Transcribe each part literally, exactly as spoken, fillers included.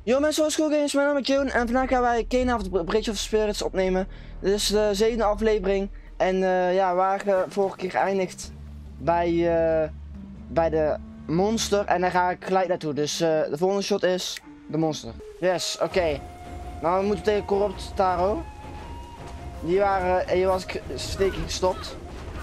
Yo mensen, wat is Cool Games? Mijn naam is Joan en vandaag gaan wij Kena of the Bridge of Spirits opnemen. Dit is de zevende aflevering en uh, ja, we waren vorige keer geëindigd bij, uh, bij de monster en daar ga ik gelijk naartoe. Dus uh, de volgende shot is de monster. Yes, oké. Okay. Nou, we moeten tegen Corrupt Taro. Die waren, hier was ik steking gestopt.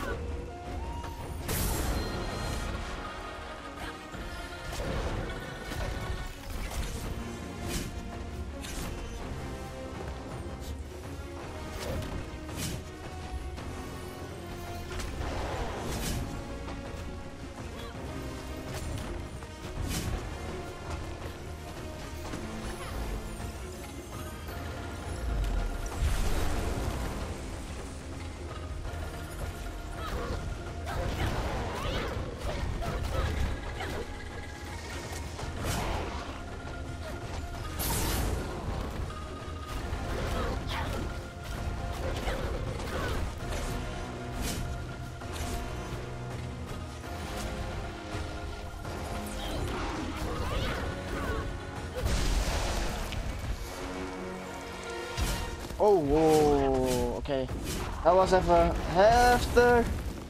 Oh, wow, oké. Okay. Dat was even heftig.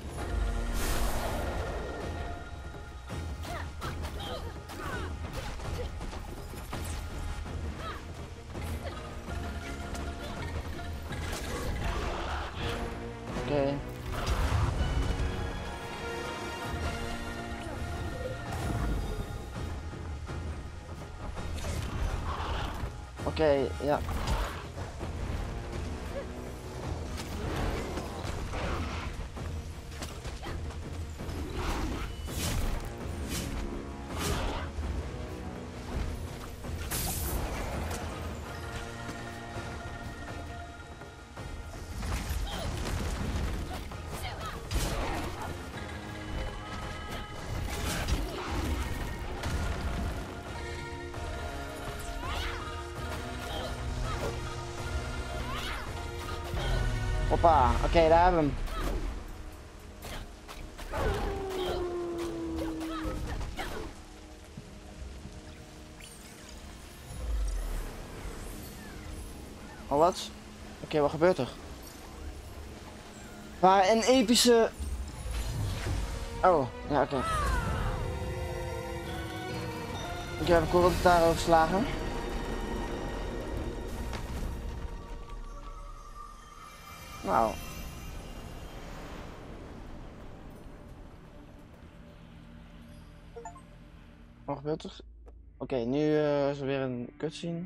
Oké. Okay. Oké, okay, ja. Hoppa, oké, okay, daar hebben we hem. Oh, wat? Oké, okay, wat gebeurt er? Maar een epische... Oh, ja, oké. Okay. Ik heb een Corrupt Taro overslagen. Nou. Wat gebeurt er? Oké, okay, nu uh, is er weer een cutscene.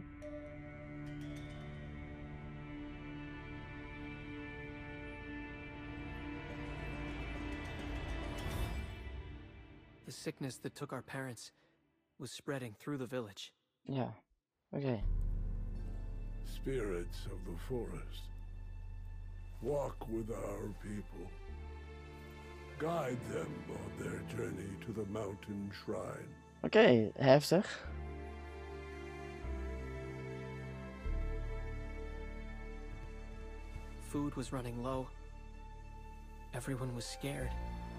The sickness that took our parents was spreading through the village. Yeah. Okay. Spirits of the forest, walk with our people. Guide them on their journey to the mountain shrine. Okay, heftig. Food was running low. Everyone was scared.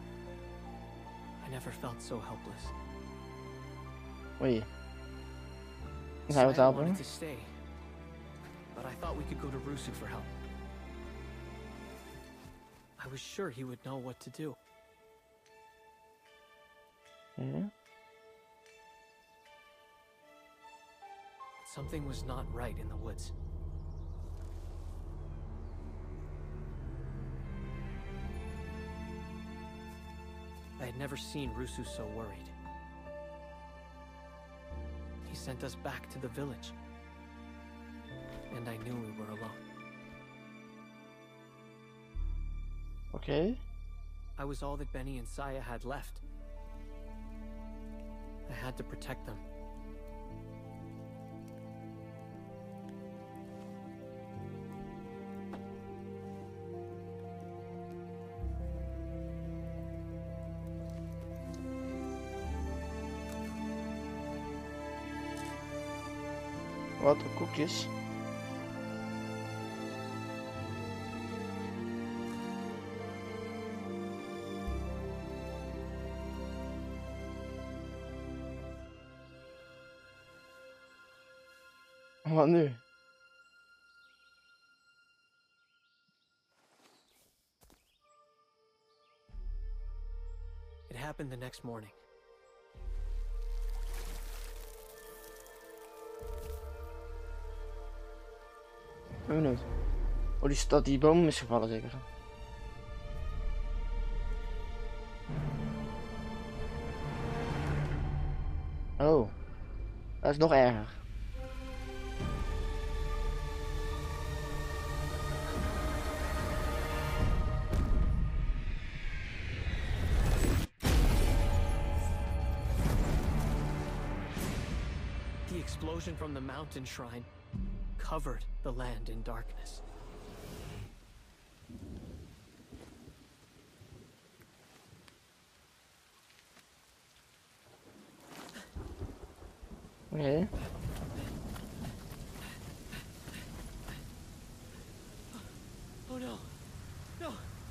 I never felt so helpless. Wait. So I wanted to stay, but I thought we could go to Rusu for help. I was sure he would know what to do. Yeah. Something was not right in the woods. I had never seen Rusu so worried. He sent us back to the village, and I knew we were alone. Okay. I was all that Benny and Saya had left. I had to protect them. Wat een koekjes. Wat nu? It happened the next morning. Ik ben benieuwd. Oh, die, dat die boom is gevallen zeker. Oh. Dat is nog erger. The explosion from the mountain shrine covered the land in darkness. Okay. Oh no! No!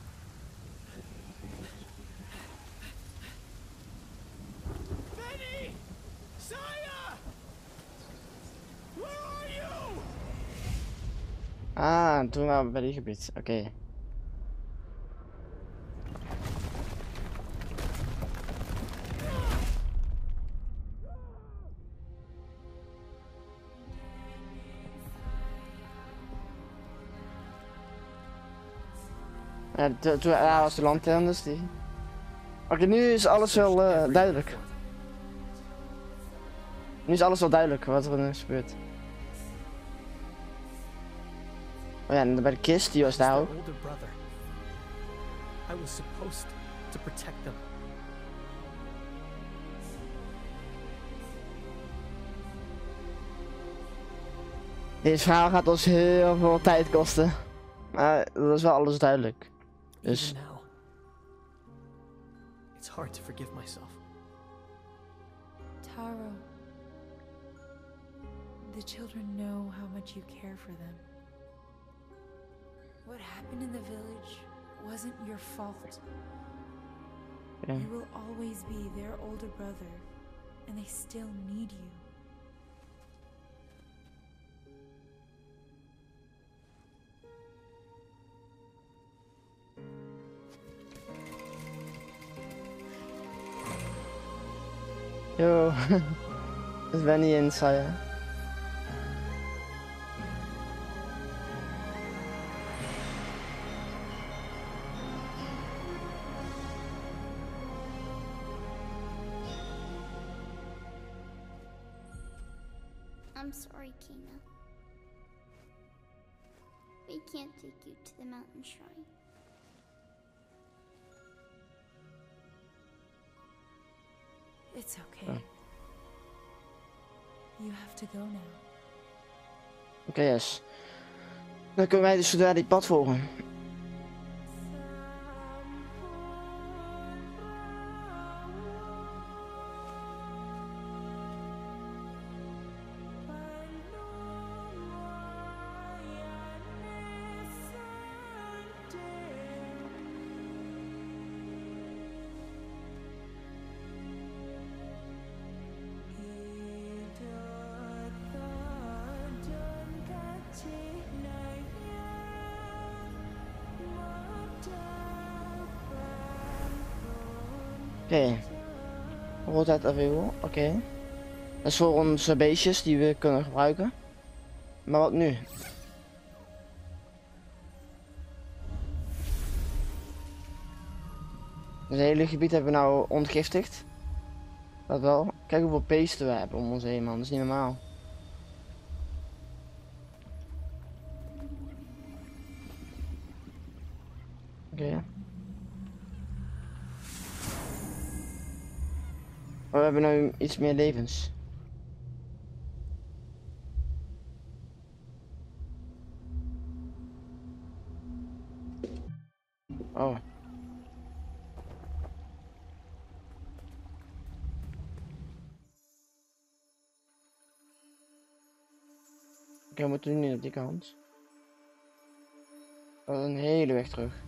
Benny! Saya! Where are you? Ah, toen waren we bij die gebied. Oké. Okay. Ja, toen ja, was de lantern dus die. Oké, okay, nu is alles wel uh, duidelijk. Nu is alles wel duidelijk wat er nu is gebeurd. Oh ja, en bij de kist, die was daar ook. I was supposed to protect them. Deze verhaal gaat ons heel veel tijd kosten. Maar dat is wel alles duidelijk. Dus. Even now, it's hard to forgive myself. Taro, the children know how much you care for them. What happened in the village wasn't your fault. Yeah. You will always be their older brother, and they still need you. Yo, dat is Benny en Saya. I'm sorry, Kina. We can't take you to the mountain shrine. It's okay. Oh. You have to go now. Oké, okay, yes. Dan kunnen wij dus zodra die pad volgen. Oké, okay. Roodheid available, oké. Okay. Dat is voor onze beestjes die we kunnen gebruiken. Maar wat nu? Het hele gebied hebben we nou ontgiftigd. Dat wel. Kijk hoeveel beesten we hebben om ons heen, man. Dat is niet normaal. Oké. Okay. Oh, we hebben nu iets meer levens. Oh. Oké, okay, we moeten nu niet op die kant. Oh, een hele weg terug.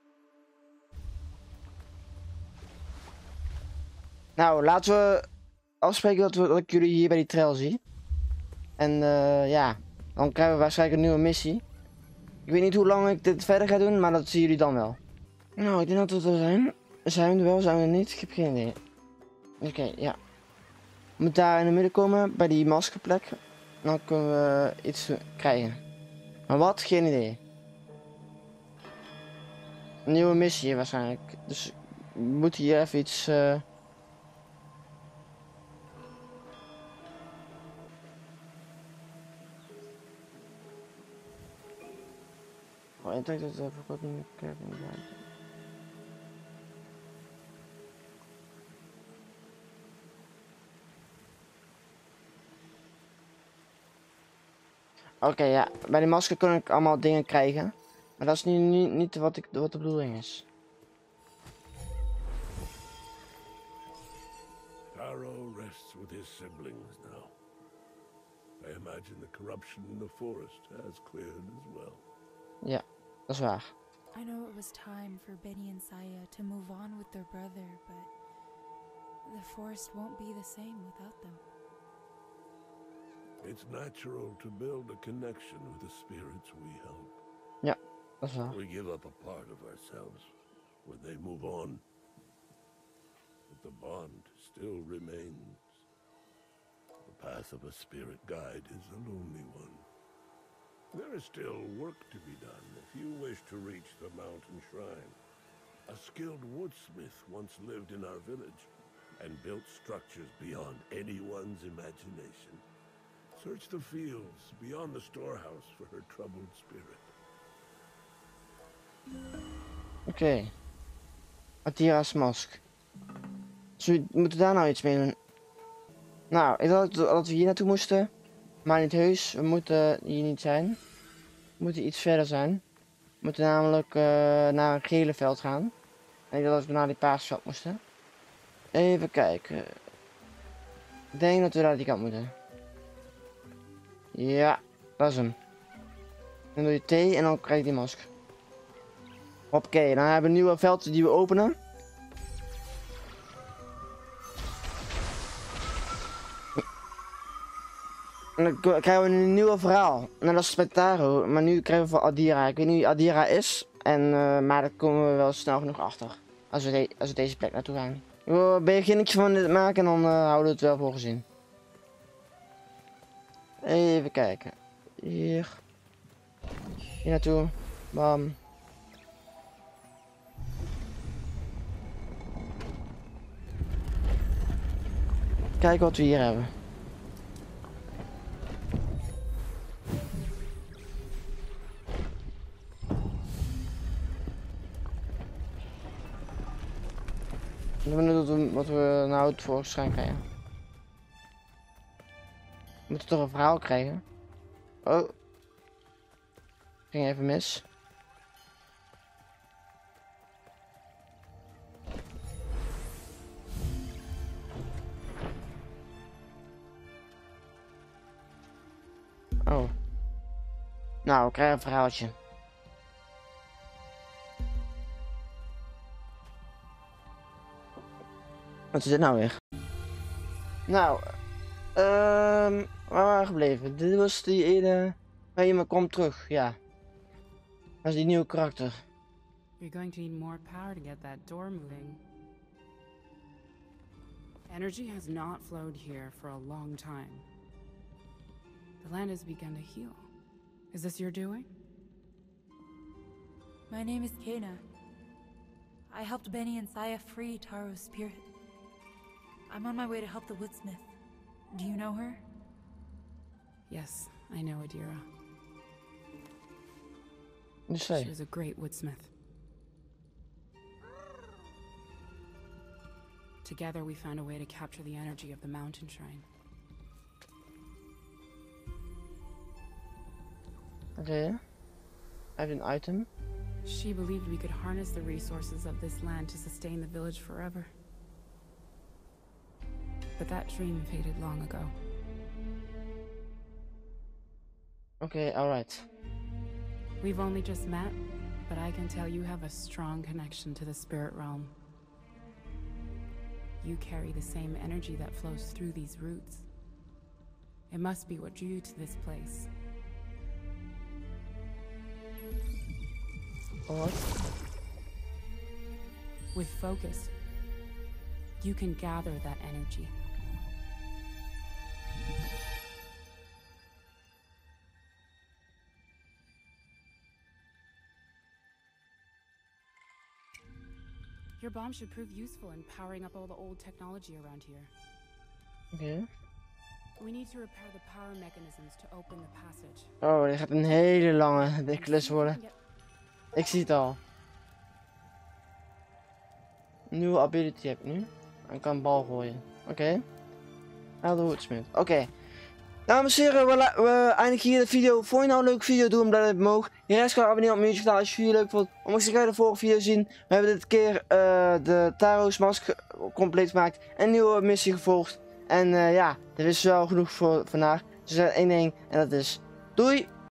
Nou, laten we afspreken dat, we, dat ik jullie hier bij die trail zie. En uh, ja, dan krijgen we waarschijnlijk een nieuwe missie. Ik weet niet hoe lang ik dit verder ga doen, maar dat zien jullie dan wel. Nou, ik denk dat we er zijn. Zijn we er wel, zijn we er niet? Ik heb geen idee. Oké, okay, ja. We moeten daar in het midden komen, bij die maskerplek. Dan kunnen we iets krijgen. Maar wat? Geen idee. Een nieuwe missie waarschijnlijk. Dus we moeten hier even iets... Uh... Oh, ik denk dat het even wat niet meer kijken. Oké, okay, ja. Bij de masker kan ik allemaal dingen krijgen. Maar dat is niet, niet, niet wat, ik, wat de bedoeling is. Taro rests with his siblings now. I imagine the corruption in the forest has cleared as well. Ja, dat is waar. I know it was time for Benny and Saya to move on with their brother, but the forest won't be the same without them. It's natural to build a connection with the spirits we help. Ja, dat is waar. We give up a part of ourselves when they move on. But the bond still remains. The path of a spirit guide is a lonely one. There is still work to be done if you wish to reach the mountain shrine. A skilled woodsmith once lived in our village and built structures beyond anyone's imagination. Search the fields beyond the storehouse for her troubled spirit. Oké. Okay. Adira's mask. Dus we moeten daar nou iets mee doen. Nou, ik dacht dat we hier naartoe moesten. Maar niet heus. We moeten hier niet zijn. We moeten iets verder zijn. We moeten namelijk uh, naar een gele veld gaan. En ik dacht dat we naar die paarse veld moesten. Even kijken. Ik denk dat we naar die kant moeten. Ja, dat is hem. Dan doe je T en dan krijg je die masker. Oké, dan hebben we een nieuwe veld die we openen. En dan krijgen we een nieuw verhaal. Nou, dat is met Taro, maar nu krijgen we van Adira. Ik weet niet wie Adira is, en, uh, maar daar komen we wel snel genoeg achter. Als we, de als we deze plek naartoe gaan. Ik wil een beginnetje van dit maken en dan uh, houden we het wel voor gezien. Even kijken. Hier. Hier naartoe. Bam. Kijken wat we hier hebben. Ik ben benieuwd wat we nou het voor schijn krijgen. We moeten toch een verhaal krijgen. Oh. Ging even mis. Oh. Nou, we krijgen een verhaaltje. Wat is dit nou weer? Nou, ehm, um, waar waren we gebleven? Dit was die ene... waar iemand komt terug, ja. Dat is die nieuwe karakter. You're going to need more power to get that door moving. Energy has not flowed here for a long time. The land has begun to heal. Is this your doing? My name is Kena. I helped Benny and Saya free Taro's spirit. I'm on my way to help the woodsmith. Do you know her? Yes, I know Adira. You say? She was a great woodsmith. Together we found a way to capture the energy of the mountain shrine. Okay. I have an item. She believed we could harness the resources of this land to sustain the village forever. But that dream faded long ago. Okay, alright. We've only just met, but I can tell you have a strong connection to the spirit realm. You carry the same energy that flows through these roots. It must be what drew you to this place. Wat? With focus, you can gather that energy. Your bomb should prove useful in powering up all the old technology around here. Oké. We need to repair the power mechanisms to open the passage. Oh, dit gaat een hele lange dikke klus worden. Ik zie het al. Nieuwe ability heb ik nu. Ik kan een bal gooien. Oké. Okay. Elder Woodsmith. Oké. Okay. Dames en heren, we, we eindigen hier de video. Vond je nou een leuke video? Doe hem blij omhoog. Je rest kan abonneren op mijn YouTube kanaal als je het leuk vond. Om ik de vorige video zien. We hebben dit keer uh, de Taro's mask compleet gemaakt. En een nieuwe missie gevolgd. En uh, ja, er is wel genoeg voor vandaag. Dus er is één ding en dat is doei!